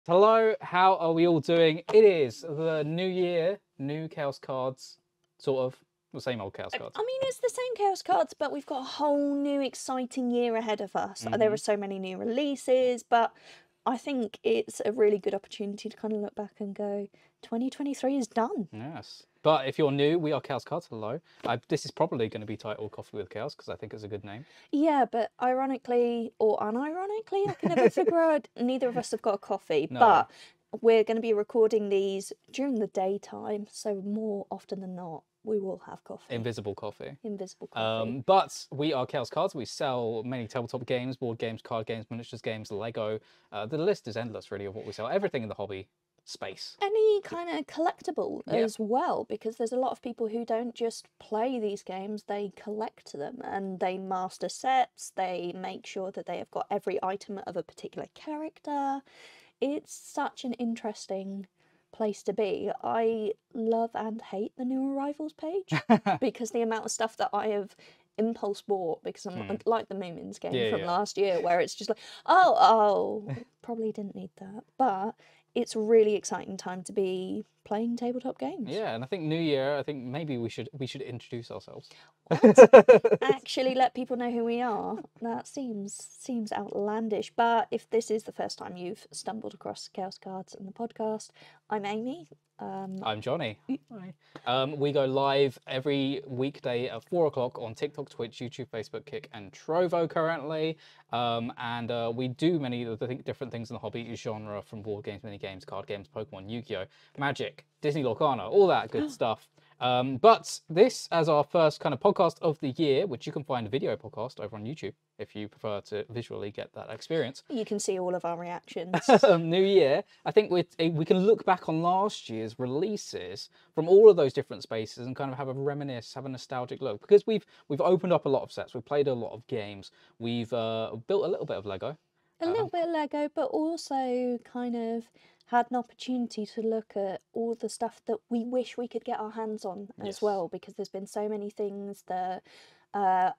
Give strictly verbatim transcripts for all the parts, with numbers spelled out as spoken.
Hello, how are we all doing? It is the new year, new Chaos Cards, sort of, the same old Chaos Cards. I mean, it's the same Chaos Cards, but we've got a whole new exciting year ahead of us. Mm-hmm. There are so many new releases, but I think it's a really good opportunity to kind of look back and go, twenty twenty-three is done. Yes. But if you're new, we are Chaos Cards. Hello. I, this is probably going to be titled Coffee with Chaos because I think it's a good name. Yeah, but ironically or unironically, I can never figure out. Neither of us have got a coffee, No. but we're going to be recording these during the daytime, so more often than not, we will have coffee. Invisible coffee. Invisible coffee. Um, but we are Chaos Cards. We sell many tabletop games, board games, card games, miniatures games, Lego. Uh, the list is endless, really, of what we sell. Everything in the hobby space. Any kind of collectible Yeah. as well, because there's a lot of people who don't just play these games, they collect them and they master sets, they make sure that they have got every item of a particular character. It's such an interesting place to be. I love and hate the new arrivals page because the amount of stuff that I have impulse bought because I'm Hmm. like the Moomins game Yeah, from yeah. last year where it's just like, oh, oh, probably didn't need that. But it's a really exciting time to be playing tabletop games. Yeah, and I think New Year, I think maybe we should we should introduce ourselves. What? Actually let people know who we are. That seems seems outlandish. But if this is the first time you've stumbled across Chaos Cards and the podcast, I'm Amy. Um, I'm Johnny. Hi. Um, we go live every weekday at four o'clock on TikTok, Twitch, YouTube, Facebook, Kick, and Trovo currently. Um, and uh, we do many of the th different things in the hobby genre, from board games, mini games, card games, Pokemon, Yu-Gi-Oh, Magic, Disney Lorcana, all that good stuff. Um, but this as our first kind of podcast of the year, which you can find a video podcast over on YouTube if you prefer to visually get that experience. you can see all of our reactions. Um, New Year, I think we we can look back on last year's releases from all of those different spaces and kind of have a reminisce, have a nostalgic look, because we've we've opened up a lot of sets, we've played a lot of games, we've uh, built a little bit of Lego. A little bit of Lego, but also kind of had an opportunity to look at all the stuff that we wish we could get our hands on as Yes. well, because there's been so many things that uh,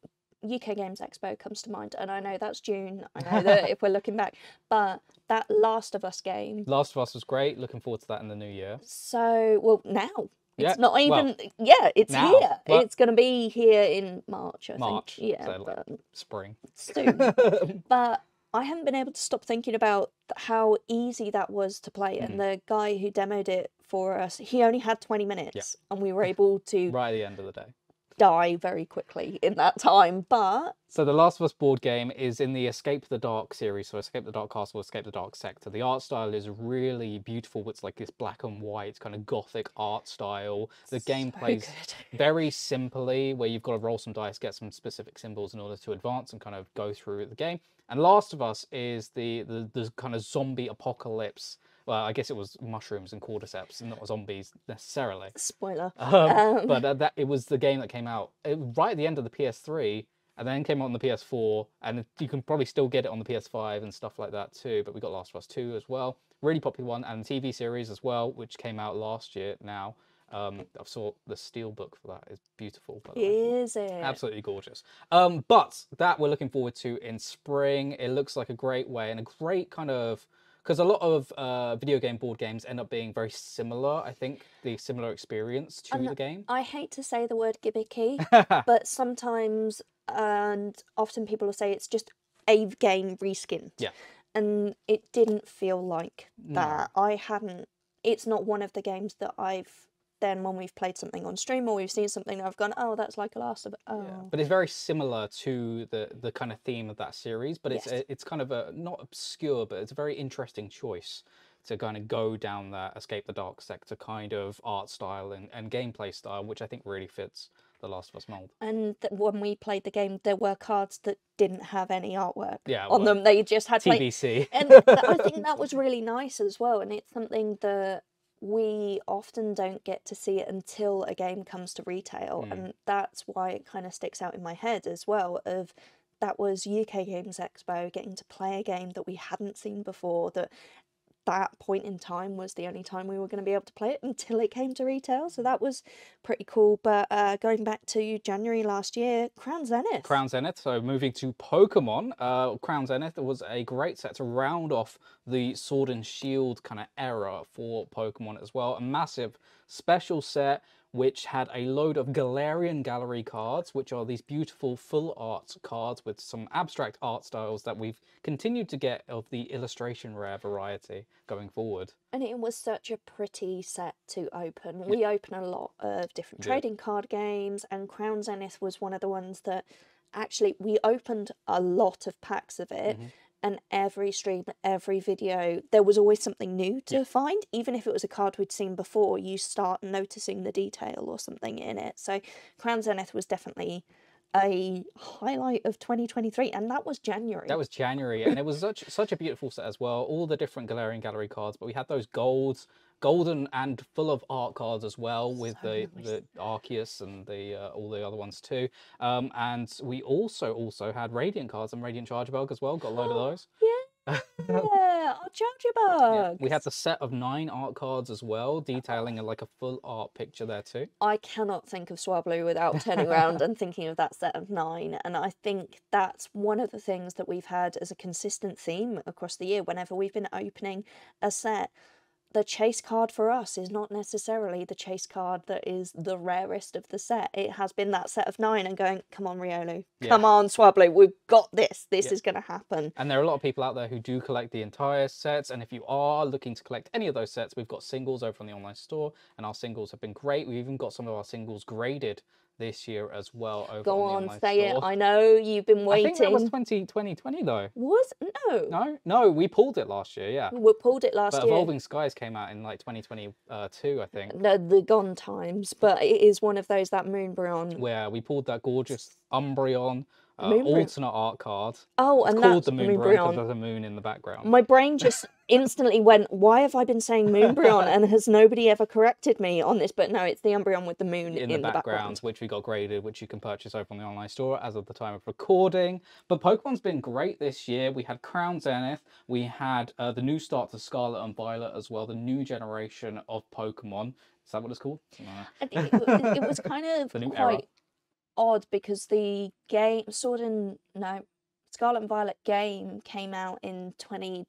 U K Games Expo comes to mind, and I know that's June, I know that if we're looking back, but that Last of Us game, Last of Us was great, looking forward to that in the new year. so, well, now. Yeah, It's not well, even, yeah, it's now, here. but- It's going to be here in March, I March, think. Yeah, so, like, but spring. soon. But I haven't been able to stop thinking about how easy that was to play. Mm-hmm. And the guy who demoed it for us, he only had twenty minutes, and we were able to Right at the end of the day. die very quickly in that time. But So the Last of Us board game is in the Escape the Dark series, so Escape the Dark Castle, Escape the Dark Sector. The art style is really beautiful. It's like this black and white kind of gothic art style. The game So plays good. very simply, where you've got to roll some dice, get some specific symbols in order to advance and kind of go through the game. And Last of Us is the, the, the kind of zombie apocalypse. Well, I guess it was mushrooms and cordyceps, not zombies necessarily. Spoiler. Um, Um, but uh, that it was the game that came out uh, right at the end of the P S three, and then came out on the P S four, and you can probably still get it on the P S five and stuff like that too. But we got Last of Us two as well, really popular one, and the T V series as well, which came out last year now. Um, I saw the steel book for that is beautiful, by the way. Is it? Absolutely gorgeous. Um, but that we're looking forward to in spring. It looks like a great way and a great kind of, because a lot of uh, video game board games end up being very similar. I think the similar experience to And the game. I hate to say the word gimmicky, but sometimes and often people will say it's just a game reskinned. Yeah. And it didn't feel like No. that. I hadn't, it's not one of the games that I've then, when we've played something on stream or we've seen something, I've gone, oh, that's like a Last of It. Oh. Yeah. But it's very similar to the the kind of theme of that series. But it's Yes. it's kind of a not obscure, but it's a very interesting choice to kind of go down that Escape the Dark Sector kind of art style and, and gameplay style, which I think really fits the Last of Us mold. And th- when we played the game, there were cards that didn't have any artwork Yeah, on well, them. They just had T like, B C. and th- I think that was really nice as well. And it's something that we often don't get to see it until a game comes to retail. Mm. And that's why it kind of sticks out in my head as well, of that was U K Games Expo, getting to play a game that we hadn't seen before, that that point in time was the only time we were going to be able to play it until it came to retail. So that was pretty cool. But uh, going back to January last year, Crown Zenith. Crown Zenith. So moving to Pokemon, uh, Crown Zenith was a great set to round off the Sword and Shield kind of era for Pokemon as well. A massive special set which had a load of Galarian Gallery cards, which are these beautiful full art cards with some abstract art styles that we've continued to get of the illustration rare variety going forward. And it was such a pretty set to open. We open a lot of different Yeah. trading card games, and Crown Zenith was one of the ones that actually we opened a lot of packs of it. Mm-hmm. And every stream, every video, there was always something new to Yeah. find. Even if it was a card we'd seen before, you start noticing the detail or something in it. So Crown Zenith was definitely a highlight of twenty twenty-three, and that was January. That was January, and it was such such a beautiful set as well. All the different Galarian Gallery cards, but we had those golds, golden and full of art cards as well, with So the nice. the Arceus and the uh, all the other ones too. Um, and we also also had Radiant cards and Radiant Chargebug as well. Got a load of those. Yeah, our Charger Bugs. We had the set of nine art cards as well, detailing a, like a full art picture there too. I cannot think of Swablu without turning around and thinking of that set of nine. And I think that's one of the things that we've had as a consistent theme across the year. Whenever we've been opening a set, the chase card for us is not necessarily the chase card that is the rarest of the set. It has been that set of nine and going, come on, Riolu. Come Yeah. on, Swablu. We've got this. This Yeah. is going to happen. And there are a lot of people out there who do collect the entire sets. And if you are looking to collect any of those sets, we've got singles over on the online store, and our singles have been great. We've even got some of our singles graded this year as well over Go on the on, online say store. it. I know you've been I waiting. think that was twenty twenty though. Was? No. No, no, we pulled it last year, yeah. We pulled it last But year. Evolving Skies came out in like twenty twenty-two, I think, No, the gone times, but it is one of those, that Moonbryon. where we pulled that gorgeous Umbreon uh, Moonbryon. alternate art card. Oh, It's and called that's the Moonbryon because Moonbryon. there's a moon in the background. My brain just instantly went, why have I been saying Moonbryon and has nobody ever corrected me on this? But no, it's the Umbreon with the moon in, in, the, background, which we got graded, which you can purchase over on the online store as of the time of recording. But Pokemon's been great this year. We had Crown Zenith, we had uh, the new start to Scarlet and Violet as well, the new generation of Pokemon. Is that what it's called? No. I think it, wa- it was kind of The new quite era. odd because the game, Sword and, no, Scarlet and Violet game came out in twenty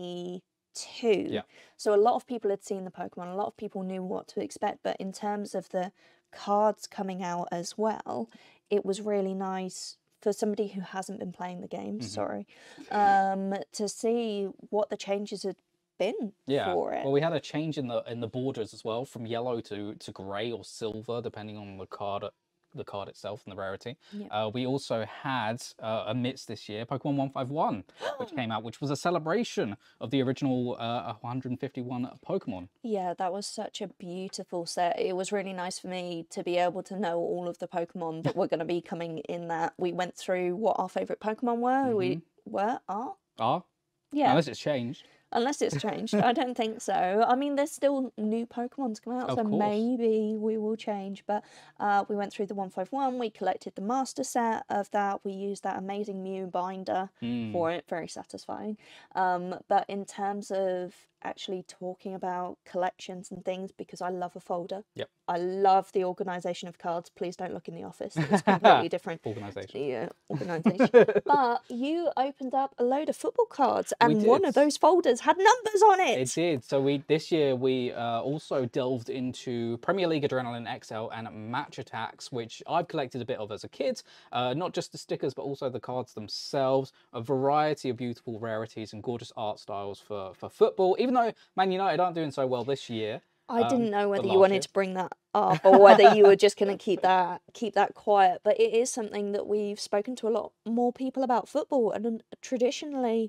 twenty-two. Yeah. So a lot of people had seen the Pokemon, a lot of people knew what to expect, but in terms of the cards coming out as well, it was really nice for somebody who hasn't been playing the game, Mhm. sorry, um, to see what the changes had been Yeah. for it. Well, we had a change in the in the borders as well, from yellow to to grey or silver, depending on the card the card itself and the rarity. Yeah. Uh, we also had uh, amidst this year Pokemon one fifty-one, which came out, which was a celebration of the original uh, one hundred fifty-one Pokemon. Yeah, that was such a beautiful set. It was really nice for me to be able to know all of the Pokemon that were going to be coming in that. We went through what our favourite Pokemon were. We were, are? Ah, Yeah, unless it's changed. unless it's changed. I don't think so. I mean, there's still new Pokemon to come out, Of so course. maybe we will change. But uh, we went through the one fifty-one, we collected the master set of that, we used that amazing Mew binder Mm. for it, very satisfying. Um, but in terms of actually talking about collections and things, because I love a folder. Yep. I love the organisation of cards. Please don't look in the office. It's completely different. Organisation. Yeah, organisation. But you opened up a load of football cards, We and one did. of those folders had numbers on it. It did. So we this year we uh, also delved into Premier League Adrenaline X L and Match Attacks, which I've collected a bit of as a kid. Uh, not just the stickers, but also the cards themselves. A variety of beautiful rarities and gorgeous art styles for for football. Even though Man United aren't doing so well this year. I um, didn't know but whether you last wanted year. to bring that up or whether you were just going to keep that keep that quiet. But it is something that we've spoken to a lot more people about football, and um, traditionally,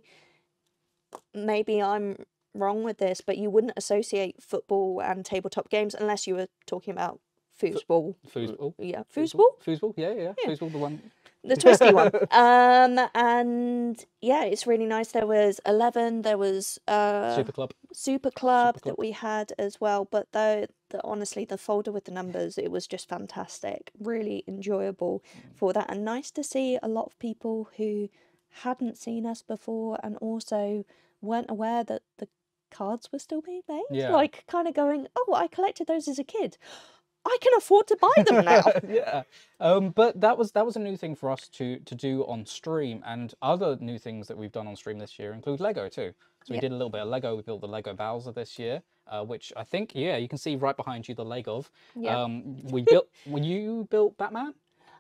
maybe I'm wrong with this, but you wouldn't associate football and tabletop games unless you were talking about foosball. Foosball. Yeah, foosball, Foosball, yeah, yeah, Yeah. Foosball, the one. the twisty one. Um, and yeah, it's really nice. There was eleven. There was uh. Super Club. Super Club Super Club. that we had as well, but though the, honestly the folder with the numbers, it was just fantastic, really enjoyable for that, and nice to see a lot of people who hadn't seen us before and also weren't aware that the cards were still being made. Yeah. Like, kind of going, oh, I collected those as a kid. I can afford to buy them now. Yeah. Um, but that was that was a new thing for us to to do on stream, and other new things that we've done on stream this year include Lego too. So we Yeah. did a little bit of Lego. We built the Lego Bowser this year, uh, which I think, yeah, you can see right behind you the leg of. Yeah. Um, we built. When you built Batman.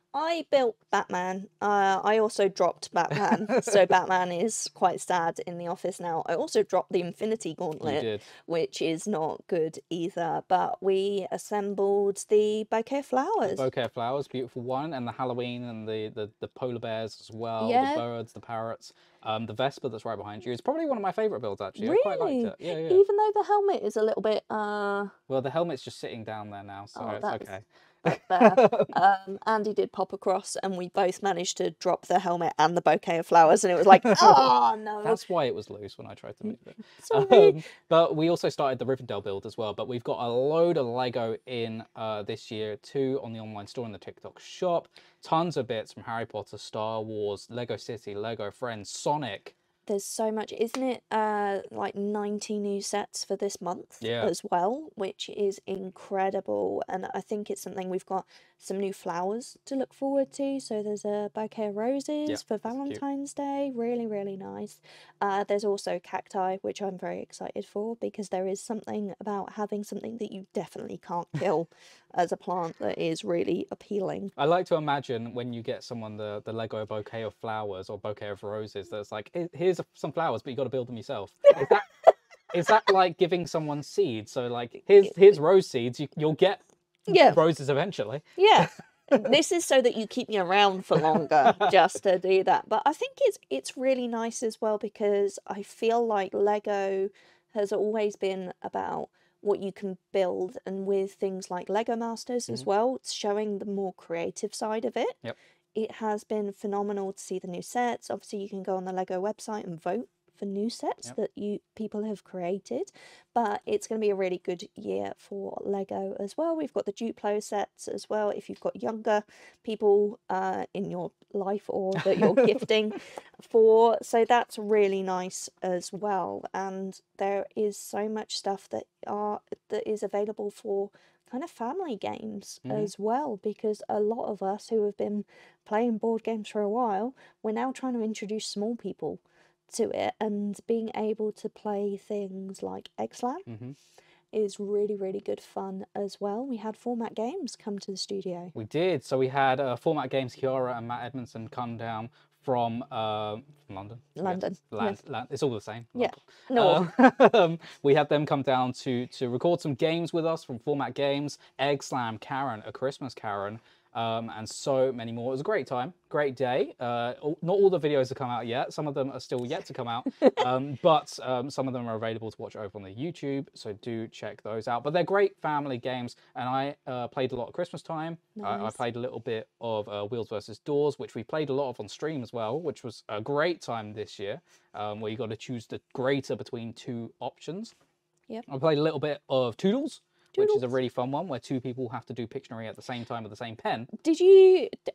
I built Batman. Uh, I also dropped Batman, so Batman is quite sad in the office now. I also dropped the Infinity You Gauntlet, did. which is not good either. But we assembled the bouquet of flowers. Bouquet of flowers, beautiful one, and the Halloween and the, the, the polar bears as well, Yeah. the birds, the parrots, um, the Vespa that's right behind you. It's probably one of my favourite builds actually. I quite liked Really? it. Yeah, yeah. Even though the helmet is a little bit, uh, Well, the helmet's just sitting down there now, so Oh, it's that's- okay. that's fair. um, Andy did pop across, and we both managed to drop the helmet and the bouquet of flowers, and it was like, oh no, That's why it was loose when I tried to move it. sorry. Um, but we also started the Rivendell build as well. But we've got a load of Lego in uh, this year too on the online store and the TikTok shop. Tons of bits from Harry Potter, Star Wars, Lego City, Lego Friends, Sonic. There's so much, isn't it? Uh, like ninety new sets for this month Yeah. as well, which is incredible. And I think it's something we've got some new flowers to look forward to. So there's a bouquet of roses Yep, for that's cute. Valentine's Day. Really, really nice. Uh, there's also cacti, which I'm very excited for because there is something about having something that you definitely can't kill as a plant that is really appealing. I like to imagine when you get someone the, the Lego bouquet of flowers or bouquet of roses that's like, "Here- here's some flowers, but you got to build them yourself. Is that, is that like giving someone seeds? So like, here's here's rose seeds. You, you'll get Yeah. roses eventually. Yeah. This is so that you keep me around for longer just to do that. But I think it's it's really nice as well because I feel like Lego has always been about what you can build, and with things like Lego Masters as Mhm. well, it's showing the more creative side of it. Yep. It has been phenomenal to see the new sets. Obviously, you can go on the Lego website and vote for new sets Yep. that you people have created, but it's going to be a really good year for Lego as well. We've got the Duplo sets as well. If you've got younger people uh, in your life or that you're gifting for, so that's really nice as well. And there is so much stuff that are that is available for kind of family games Mhm. as well, because a lot of us who have been playing board games for a while, we're now trying to introduce small people to it, and being able to play things like Eggslam Mhm. is really, really good fun as well. We had Format Games come to the studio. We did. So we had uh, Format Games, Kiara and Matt Edmondson come down from uh, from London. I guess. London, Land, land. It's all the same. Yeah. London. No, Um, we had them come down to to record some games with us from Format Games, Egg Slam, Karen, A Christmas Karen, um, and so many more. It was a great time, great day. Uh, all- not all the videos have come out yet. Some of them are still yet to come out, um, but um, some of them are available to watch over on the YouTube. So do check those out. But they're great family games, and I uh, played a lot at Christmas time. I, I Nice. played a little bit of uh, Wheels versus Doors, which we played a lot of on stream as well, which was a great time this year, um, where you got to choose the greater between two options. Yep. I played a little bit of Toodles, which is a Toodles. really fun one, where two people have to do Pictionary at the same time with the same pen. Did you d-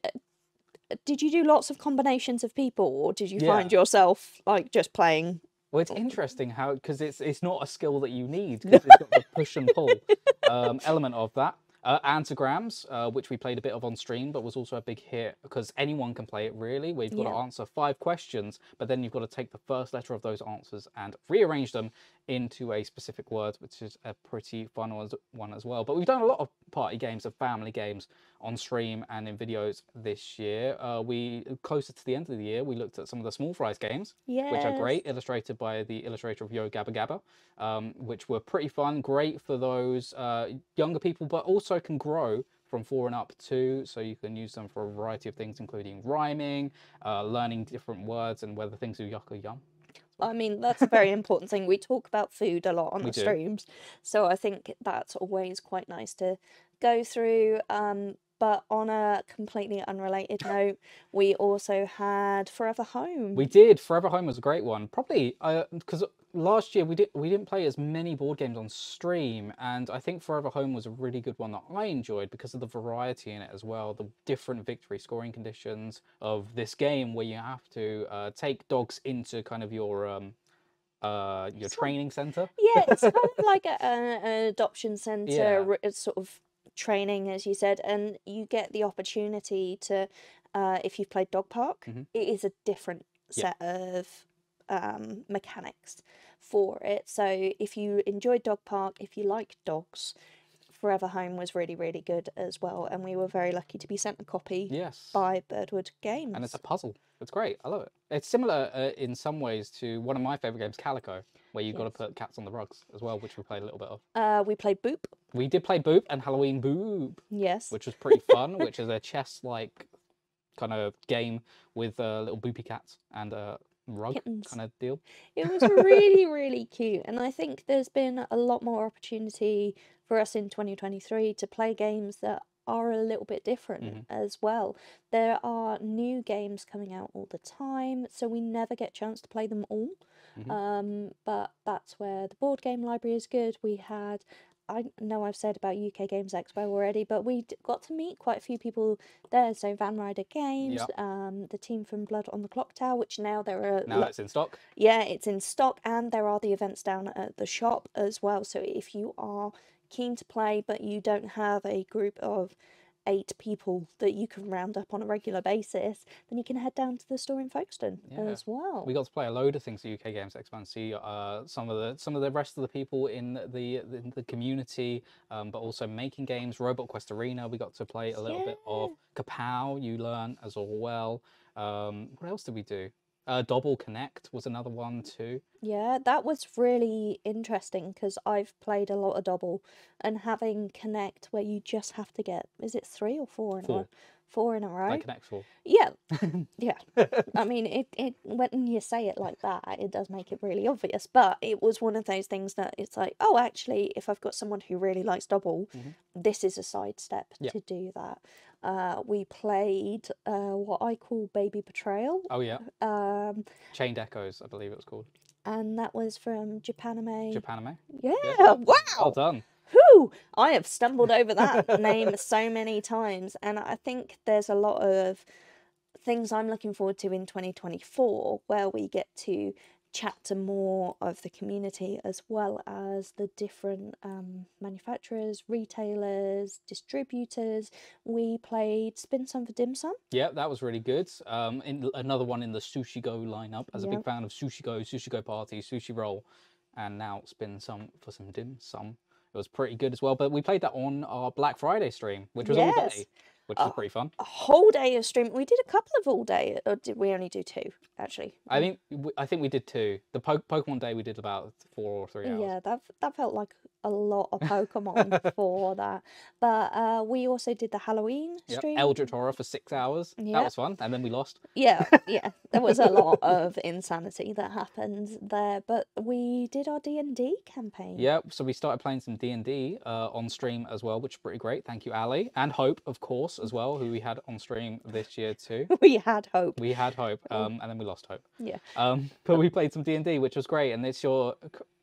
did you do lots of combinations of people, or did you Yeah. find yourself like just playing? Well, it's interesting how, because it's it's not a skill that you need, because it's got the push and pull um, element of that. Uh, Antigrams, uh, which we played a bit of on stream, but was also a big hit because anyone can play it really. We've got to Yeah. answer five questions, but then you've got to take the first letter of those answers and rearrange them into a specific word, which is a pretty fun one as- one as well. But we've done a lot of party games and family games on stream and in videos this year. Uh, we closer to the end of the year, we looked at some of the Small Fries games, Yes. which are great, illustrated by the illustrator of Yo Gabba Gabba, um, which were pretty fun, great for those uh, younger people, but also can grow from four and up too, so you can use them for a variety of things, including rhyming, uh, learning different words, and whether things are yuck or yum. I mean, that's a very important thing. We talk about food a lot on We the do. streams, so I think that's always quite nice to go through. Um, but on a completely unrelated note, we also had Forever Home. We did. Forever Home was a great one. Probably because last year we did we didn't play as many board games on stream, and I think Forever Home was a really good one that I enjoyed because of the variety in it as well. The different victory scoring conditions of this game, where you have to uh, take dogs into kind of your um, uh, your It's like- training center. Yeah, it's kind of like a, a- an adoption Yeah. center, r- sort of training, as you said, and you get the opportunity to, uh, if you've played Dog Park, Mhm. it is a different Yeah. set of um, mechanics for it. So if you enjoyed Dog Park, if you like dogs, Forever Home was really, really good as well, and we were very lucky to be sent a copy Yes. by Birdwood Games. And it's a puzzle. It's great. I love it. It's similar uh, in some ways to one of my favorite games, Calico, where you've got to Yes. put cats on the rugs as well, which we played a little bit of. Uh, we played Boop, We did play Boop and Halloween Boop, yes. which was pretty fun, which is a chess-like kind of game with uh, little boopy cats and a rug Kittens. kind of deal. It was really, really cute. And I think there's been a lot more opportunity for us in twenty twenty-three to play games that are a little bit different Mhm. as well. There are new games coming out all the time, so we never get a chance to play them all. Mhm. Um, but that's where the board game library is good. We had, I know I've said about U K Games Expo already, but we d- got to meet quite a few people there. So Van Ryder Games, Yep. um, the team from Blood on the Clock Tower, which now there are Now lo- it's in stock. yeah, it's in stock, and there are the events down at the shop as well. So if you are keen to play, but you don't have a group of eight people that you can round up on a regular basis, then you can head down to the store in Folkestone Yeah. as well. We got to play a load of things at U K Games Expo and see uh, some of the some of the rest of the people in the in the community, um, but also making games. Robot Quest Arena, we got to play a little bit of Kapow. You learn as well. Um, what else did we do? Uh, Dobble Connect was another one too. Yeah, that was really interesting because I've played a lot of Double, and having Connect where you just have to get, is it three or four in a Four. row? Four in a row? Like Connect Four. Yeah, yeah. I mean, it, it when you say it like that, it does make it really obvious. But it was one of those things that it's like, oh, actually, if I've got someone who really likes Double, Mhm. this is a sidestep Yeah. to do that. Uh, we played uh, what I call Baby Betrayal, Oh yeah, um, Chained Echoes, I believe it was called. and that was from Japanime. Japanime. Yeah, Well wow. done. Whew, I have stumbled over that name so many times, and I think there's a lot of things I'm looking forward to in twenty twenty-four where we get to chat to more of the community as well as the different um, manufacturers, retailers, distributors. We played Spin Some for Dim Sum. Yeah, that was really good. Um, in, another one in the Sushi Go lineup. As a big Yep. fan of Sushi Go, Sushi Go Party, Sushi Roll, and now Spin Some for some dim sum. It was pretty good as well. But we played that on our Black Friday stream, which was all Yes. day, which was pretty fun. A whole day of stream. We did a couple of all day, or did we only do two, actually? I think w- I think we did two. The po- Pokemon Day we did about four or three hours. Yeah, that that felt like a lot of Pokemon for that. But uh, we also did the Halloween Yep. stream. Eldritch Horror for six hours. That Yep. was fun, and then we lost. Yeah, yeah, there was a lot of insanity that happened there. But we did our D and D campaign. Yeah, so we started playing some D and D uh, on stream as well, which is pretty great. Thank you, Ali, and Hope, of course, as well, who we had on stream this year too. We had hope. We had Hope, um, and then we lost Hope. Yeah. Um, but we played some D and D, which was great, and it's your.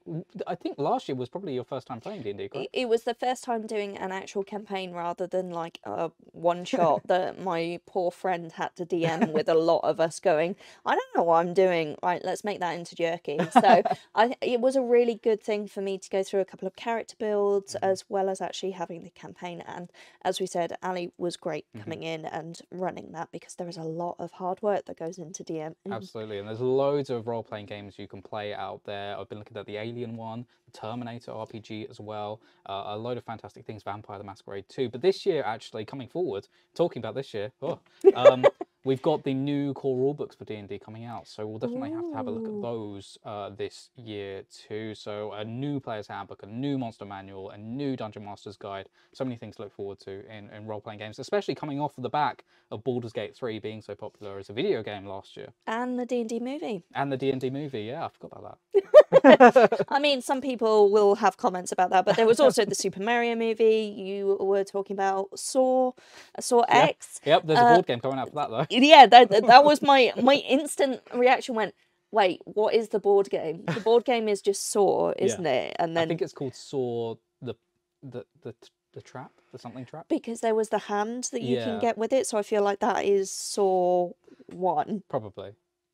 I think last year was probably your first time playing D and D, It, correct? it was the first time doing an actual campaign rather than like a one shot that my poor friend had to D M with a lot of us going, I don't know what I'm doing. Right, let's make that into jerky. So I, it was a really good thing for me to go through a couple of character builds Mm-hmm. as well as actually having the campaign. And as we said, Ali was great Mm-hmm. coming in and running that because there is a lot of hard work that goes into D M. Absolutely, and there's loads of role-playing games you can play out there. I've been looking at the Alien one, the Terminator R P G as well, uh, a load of fantastic things, Vampire the Masquerade too. But this year, actually, coming forward, talking about this year, oh, um, we've got the new core rulebooks for D and D coming out, so we'll definitely have to have a look at those uh, this year too. So a new player's handbook, a new monster manual, a new Dungeon Master's Guide, so many things to look forward to in, in role-playing games, especially coming off the back of Baldur's Gate three being so popular as a video game last year. And the D and D movie. And the D and D movie, yeah, I forgot about that. I mean, some people will have comments about that, but there was also the Super Mario movie. You were talking about Saw, Saw Yeah. X. Yep, there's a Uh, board game coming out for that though. Yeah, that that that was my my instant reaction. Went, wait, what is the board game? The board game is just Saw, isn't it? And I then think it's called Saw the the the the trap, the something trap. because there was the hand that you Yeah. can get with it, so I feel like that is Saw one. Probably.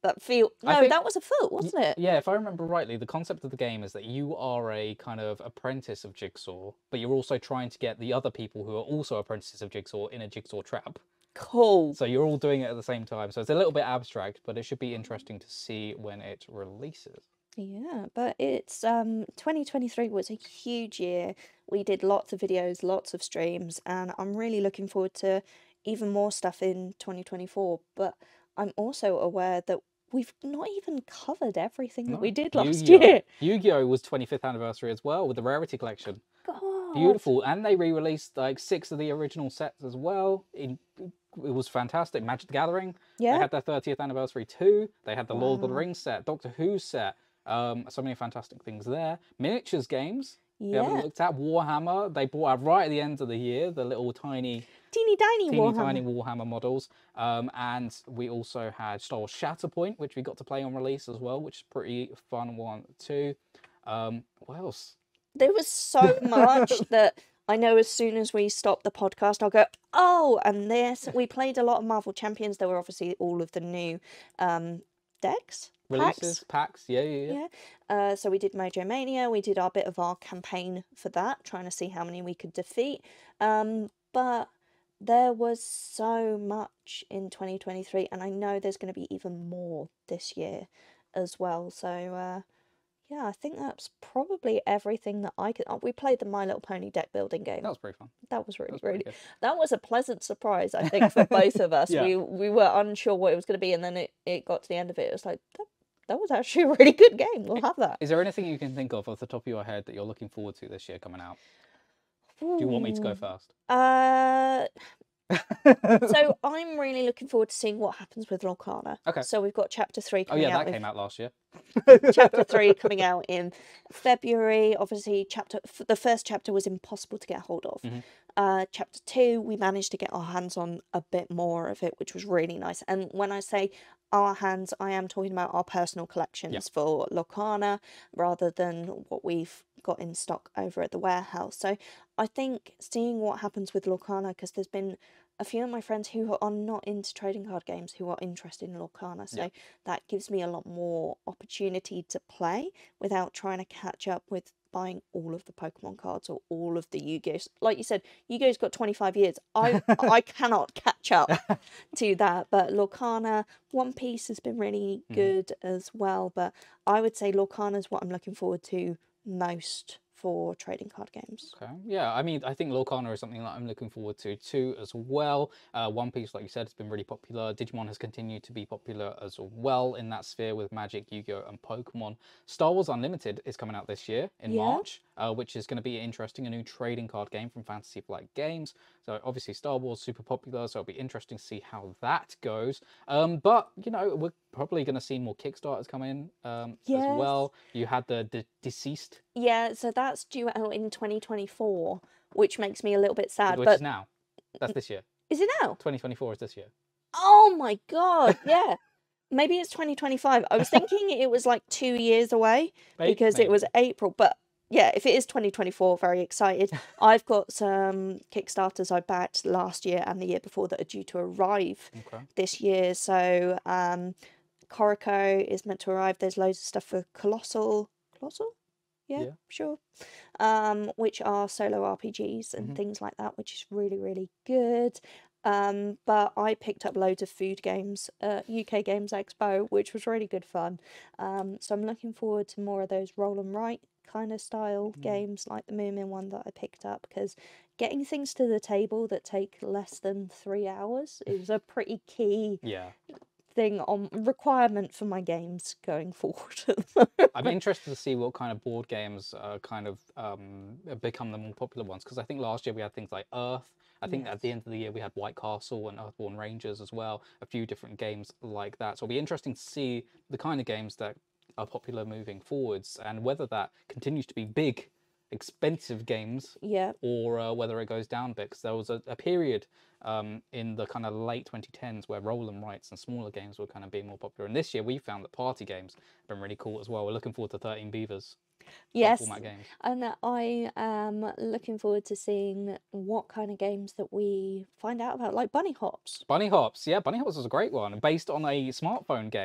that feel. I No, think- that was a foot, wasn't it? Yeah, if I remember rightly, the concept of the game is that you are a kind of apprentice of Jigsaw, but you're also trying to get the other people who are also apprentices of Jigsaw in a Jigsaw trap. Cool. So you're all doing it at the same time. So it's a little bit abstract, but it should be interesting to see when it releases. Yeah, but it's um twenty twenty-three was a huge year. We did lots of videos, lots of streams, and I'm really looking forward to even more stuff in twenty twenty-four. But I'm also aware that we've not even covered everything that No, we did last Yu-Gi-Oh! year. Yu-Gi-Oh! Was twenty-fifth anniversary as well with the Rarity Collection. God. Beautiful. And they re-released like six of the original sets as well. It, it was fantastic. Magic the Gathering. They Yeah. had their thirtieth anniversary too. They had the Lord of the Wow. Rings set, Doctor Who set. Um, so many fantastic things there. Miniatures games. We haven't Yeah. looked at Warhammer. They brought out right at the end of the year the little tiny, Teeny tiny teeny Warhammer. tiny Warhammer models. Um, and we also had Star Wars Shatterpoint, which we got to play on release as well, which is a pretty fun one too. Um, what else? There was so much that I know as soon as we stop the podcast, I'll go, oh, and this. We played a lot of Marvel Champions. There were obviously all of the new um, decks. Releases, Packs. packs, yeah, yeah, yeah. Yeah. Uh, so we did Mojo Mania. We did our bit of our campaign for that, trying to see how many we could defeat. Um, but there was so much in twenty twenty-three, and I know there's going to be even more this year as well. So uh, yeah, I think that's probably everything that I could. Oh, we played the My Little Pony deck building game. That was pretty fun. That was really, That was pretty really. good. That was a pleasant surprise, I think, for both of us. Yeah. We we were unsure what it was going to be, and then it, it got to the end of it. It was like, that, that was actually a really good game. We'll have that. Is there anything you can think of off the top of your head that you're looking forward to this year coming out? Do you want me to go Ooh. first? Uh, so I'm really looking forward to seeing what happens with Lorcana. Okay. So we've got chapter three Oh coming yeah, out. that in- came out last year. chapter three coming out in February. Obviously, chapter f- the first chapter was impossible to get hold of. Mhm. Uh, chapter two, we managed to get our hands on a bit more of it, which was really nice. And when I say our hands, I am talking about our personal collections for Lorcana rather than what we've got in stock over at the warehouse. So I think seeing what happens with Lorcana, because there's been a few of my friends who are not into trading card games who are interested in Lorcana. So Yeah. that gives me a lot more opportunity to play without trying to catch up with buying all of the Pokemon cards or all of the Yu-Gi-Ohs. Like you said, Yu-Gi-Oh's got twenty-five years. I I cannot catch up to that. But Lorcana, One Piece has been really Mhm. good as well. But I would say Lorcana is what I'm looking forward to most for trading card games. Okay. Yeah, I mean, I think Lorcana is something that I'm looking forward to too as well. Uh, One Piece, like you said, has been really popular. Digimon has continued to be popular as well in that sphere with Magic, Yu-Gi-Oh, and Pokemon. Star Wars Unlimited is coming out this year in Yeah. March, uh, which is going to be interesting, a new trading card game from Fantasy Flight Games. So obviously Star Wars super popular, so it'll be interesting to see how that goes. Um, but you know, we're probably going to see more Kickstarters come in um, Yes. as well. You had the, the Deceased, Yeah, so that's due out in twenty twenty-four, which makes me a little bit sad. which but is now. That's this year. is it now? twenty twenty-four is this year. Oh my god, yeah. Maybe it's twenty twenty-five. I was thinking it was like two years away Maybe- because it was maybe. April. But yeah, if it is twenty twenty-four, very excited. I've got some Kickstarters I backed last year and the year before that are due to arrive Okay. this year. So um, Corico is meant to arrive. There's loads of stuff for Colossal. Colossal? Yeah, Yeah. sure. Um, which are solo R P Gs and Mhm. things like that, which is really, really good. Um, but I picked up loads of food games at U K Games Expo, which was really good fun. Um, so I'm looking forward to more of those roll and write kind of style Mm. games like the Moomin one that I picked up, because getting things to the table that take less than three hours is a pretty key Yeah. thing on requirement for my games going forward. I'm interested to see what kind of board games uh, kind of um, become the more popular ones, because I think last year we had things like Earth. I think at the end of the year we had White Castle and Earthborn Rangers as well, a few different games like that. So it'll be interesting to see the kind of games that are popular moving forwards and whether that continues to be big, expensive games Yeah, or uh, whether it goes down a bit. 'Cause there was a, a period um, in the kind of late twenty tens where roll and writes and smaller games were kind of being more popular. And this year we found that party games have been really cool as well. We're looking forward to thirteen Beavers yes. format games. And I am looking forward to seeing what kind of games that we find out about, like Bunny Hops. Bunny Hops, yeah, Bunny Hops was a great one, based on a smartphone game,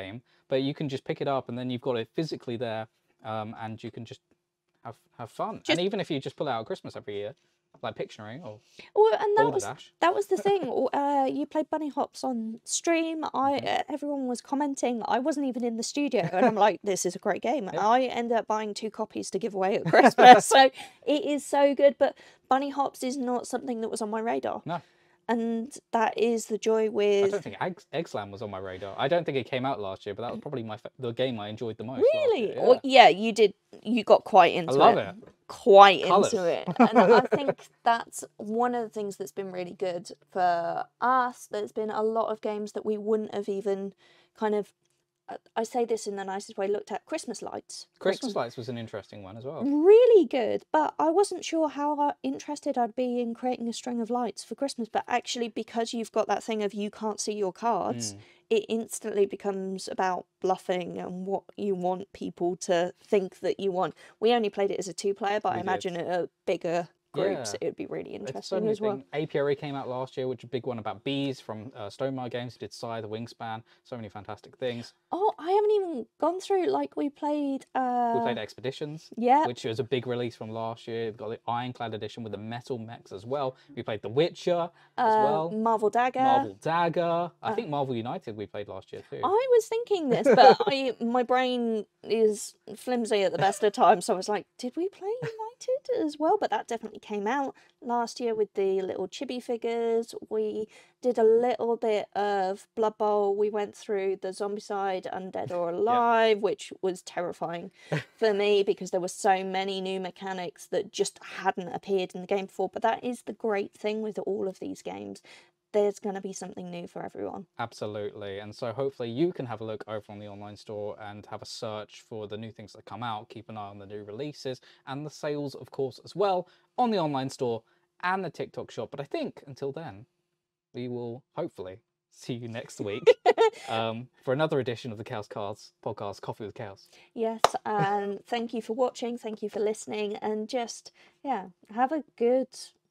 but you can just pick it up and then you've got it physically there, um, and you can just have have fun. Just- and even if you just pull it out at Christmas every year, like Pictionary or Well, and that was Balderdash. that was the thing. w- Uh, you played Bunny Hops on stream. I Mhm. uh, everyone was commenting. I wasn't even in the studio, and I'm like, "This is a great game." Yeah. I ended up buying two copies to give away at Christmas, so it is so good. But Bunny Hops is not something that was on my radar, No, and that is the joy I with. don't think Egg, Eggslam was on my radar. I don't think it came out last year, but that was probably my fa- the game I enjoyed the most. last year, Really? Yeah. Well, yeah, you did. You got quite I into love it. it. Quite Colours. into it. And I think that's one of the things that's been really good for us. There's been a lot of games that we wouldn't have even kind of, I- I say this in the nicest way, looked at. Christmas lights. for Christmas Lights was an interesting one as well. Really good, but I wasn't sure how uh, interested I'd be in creating a string of lights for Christmas. But actually, because you've got that thing of you can't see your cards, Mm. it instantly becomes about bluffing and what you want people to think that you want. We only played it as a two player, but We I did. imagine at a bigger groups Yeah. it would be really It's so interesting many as well. things. Apiary came out last year, which is a big one about bees from uh, Stonemaier Games, who did Scythe, Wingspan. So many fantastic things. Oh, I haven't even gone through, like, we played. Uh, We played Expeditions, yeah. which was a big release from last year. We've got the Ironclad edition with the metal mechs as well. We played The Witcher as uh, well. Marvel Dagger. Marvel Dagger. I Uh, think Marvel United we played last year too. I was thinking this, but I my brain is flimsy at the best of times, so I was like, did we play United as well? But that definitely came out last year with the little chibi figures. We did a little bit of Blood Bowl. We went through the Zombicide, Undead or Alive, which was terrifying for me because there were so many new mechanics that just hadn't appeared in the game before. But that is the great thing with all of these games. There's going to be something new for everyone. Absolutely. And so hopefully you can have a look over on the online store and have a search for the new things that come out. Keep an eye on the new releases and the sales, of course, as well on the online store and the TikTok shop. But I think until then, we will hopefully see you next week um, for another edition of the Chaos Cards podcast, Coffee with Chaos. Yes, and thank you for watching. Thank you for listening. And just, yeah, have a good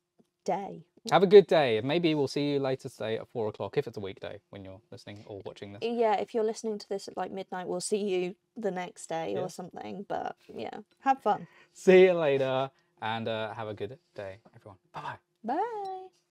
day. Have a good day. And maybe we'll see you later today at four o'clock if it's a weekday when you're listening or watching this. Yeah, if you're listening to this at like midnight, we'll see you the next day Yeah. or something. But yeah, have fun. See you later and uh, have a good day, everyone. Bye-bye. Bye.